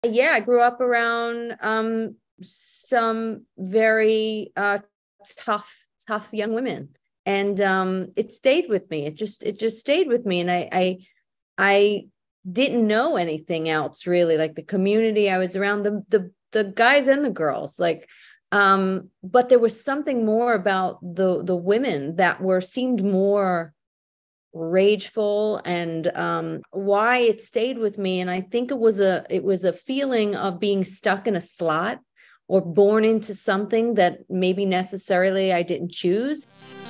Yeah, I grew up around some very tough young women. And it stayed with me. It just stayed with me. And I didn't know anything else really. Like the community I was around, the guys and the girls, like but there was something more about the women that were seemed more rageful, and why it stayed with me. And I think it was a feeling of being stuck in a slot or born into something that maybe necessarily I didn't choose.